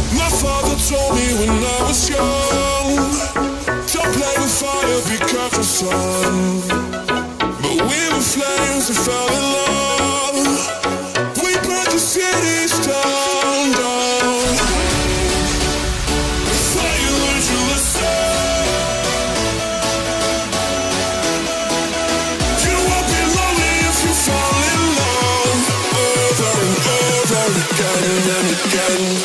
My father told me when I was young, don't play with fire, be careful, son. But we were flames and fell in love. We burned the cities down, down. Before you learned your lesson, you won't be lonely if you fall in love. Over and over again and again.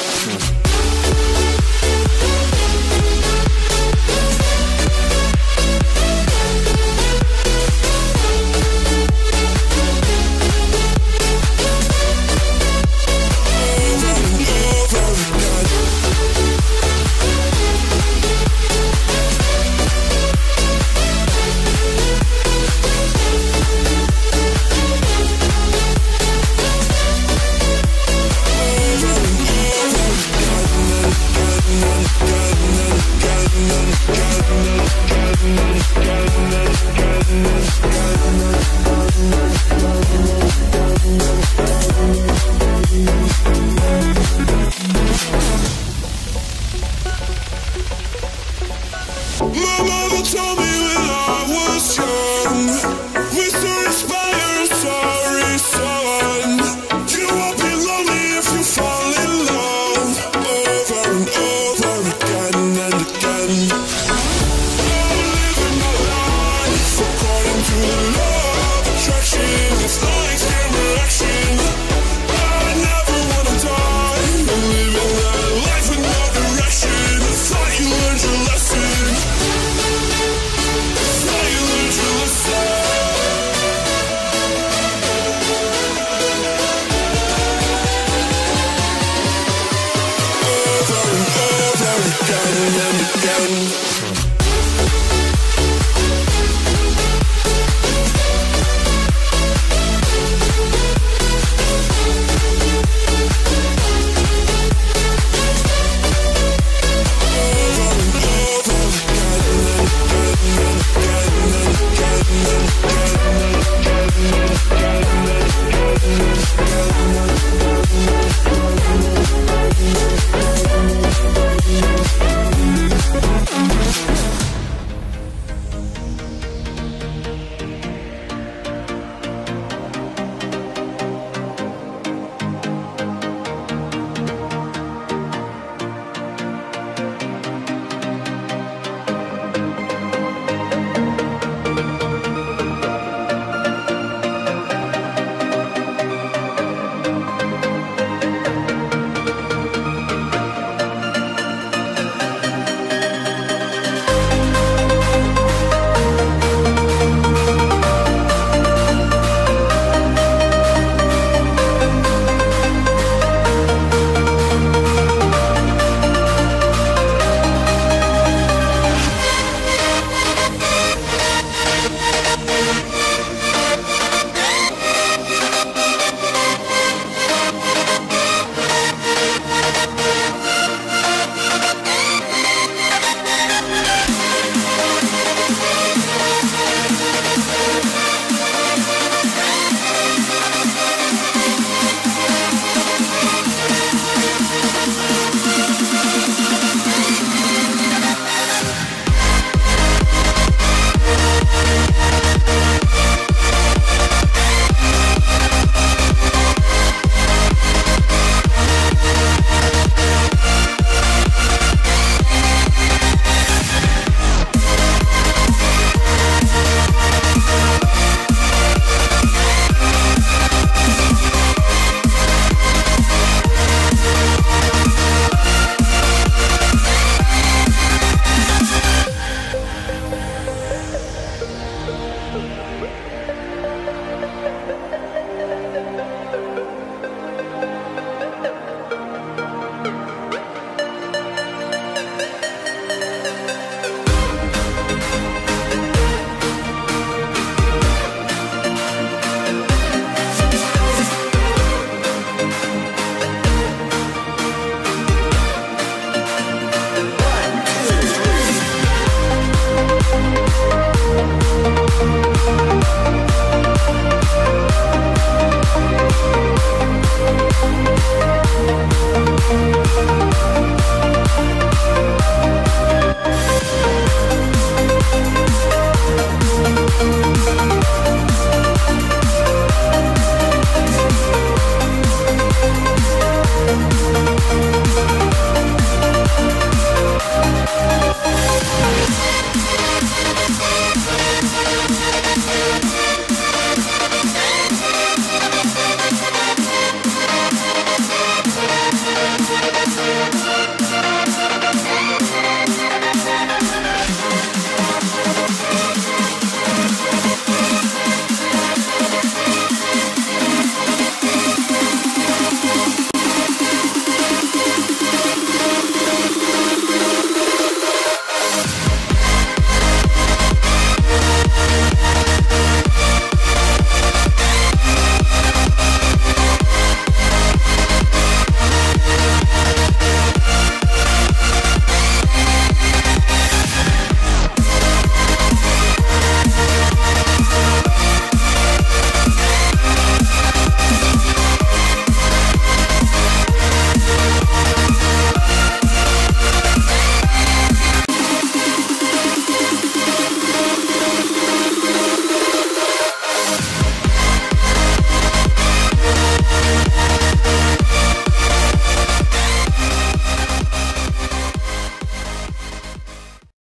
My mother told me when I was young, we still inspire, sorry son. You won't be lonely if you fall in love. Over and over again and again. I'm living my life according to the law of attraction. It's no extreme reaction. I never wanna die. I'm living that life with no direction. I thought you learned your lesson. Over and over again and again.